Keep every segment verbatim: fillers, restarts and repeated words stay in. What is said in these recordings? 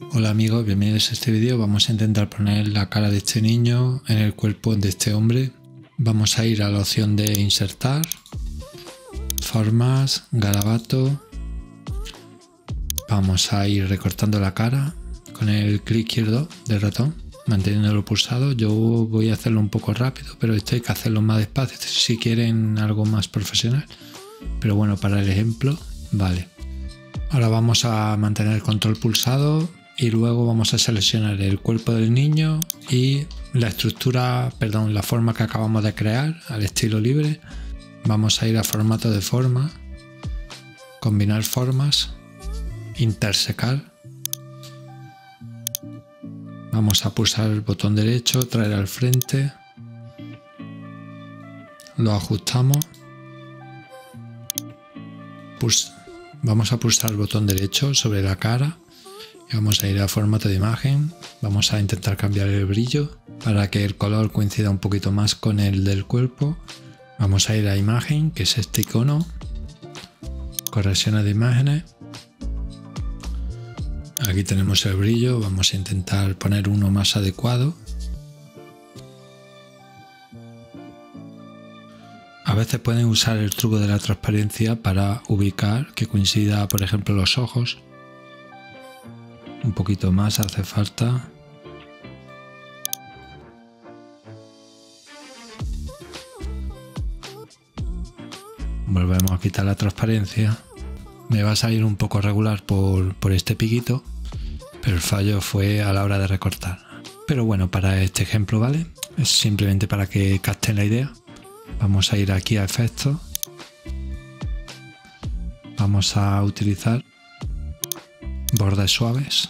Hola amigos, bienvenidos a este vídeo. Vamos a intentar poner la cara de este niño en el cuerpo de este hombre. Vamos a ir a la opción de insertar, formas, garabato. Vamos a ir recortando la cara con el clic izquierdo del ratón, manteniéndolo pulsado. Yo voy a hacerlo un poco rápido, pero esto hay que hacerlo más despacio si quieren algo más profesional. Pero bueno, para el ejemplo, vale. Ahora vamos a mantener el control pulsado y luego vamos a seleccionar el cuerpo del niño y la estructura, perdón, la forma que acabamos de crear al estilo libre. Vamos a ir a formato de forma, combinar formas, intersecar. Vamos a pulsar el botón derecho, traer al frente, lo ajustamos. Puls- vamos a pulsar el botón derecho sobre la cara y vamos a ir a formato de imagen. Vamos a intentar cambiar el brillo para que el color coincida un poquito más con el del cuerpo. Vamos a ir a imagen, que es este icono, correcciones de imágenes. Aquí tenemos el brillo, vamos a intentar poner uno más adecuado. A veces pueden usar el truco de la transparencia para ubicar que coincida, por ejemplo, los ojos. Un poquito más hace falta. Volvemos a quitar la transparencia. Me va a salir un poco regular por, por este piquito, pero el fallo fue a la hora de recortar. Pero bueno, para este ejemplo, ¿vale? Es simplemente para que capten la idea. Vamos a ir aquí a efectos. Vamos a utilizar bordes suaves.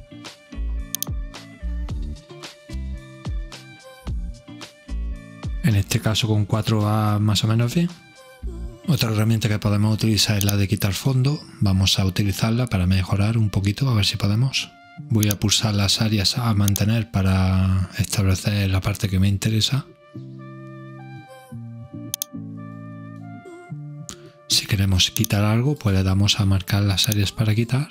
En este caso con cuatro va más o menos bien. Otra herramienta que podemos utilizar es la de quitar fondo. Vamos a utilizarla para mejorar un poquito, a ver si podemos. Voy a pulsar las áreas a mantener para establecer la parte que me interesa. Si queremos quitar algo, pues le damos a marcar las áreas para quitar.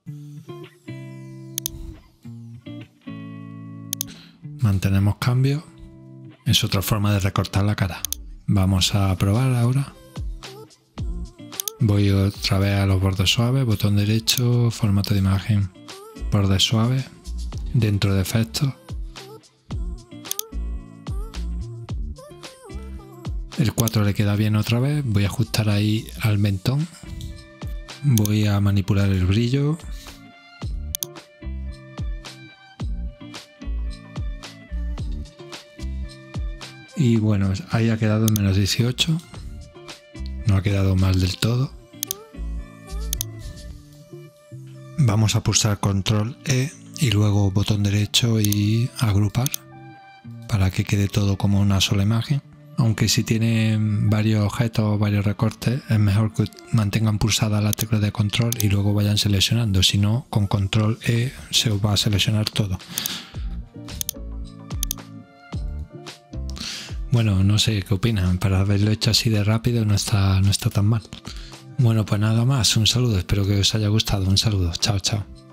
Mantenemos cambio. Es otra forma de recortar la cara. Vamos a probar ahora. Voy otra vez a los bordes suaves, botón derecho, formato de imagen, bordes suaves, dentro de efectos. El cuatro le queda bien otra vez, voy a ajustar ahí al mentón. Voy a manipular el brillo. Y bueno, ahí ha quedado en menos dieciocho. No ha quedado mal del todo. Vamos a pulsar control E y luego botón derecho y agrupar para que quede todo como una sola imagen. Aunque si tienen varios objetos o varios recortes, es mejor que mantengan pulsada la tecla de control y luego vayan seleccionando. Si no, con control E se os va a seleccionar todo. Bueno, no sé qué opinan. Para haberlo hecho así de rápido no está, no está tan mal. Bueno, pues nada más. Un saludo. Espero que os haya gustado. Un saludo. Chao, chao.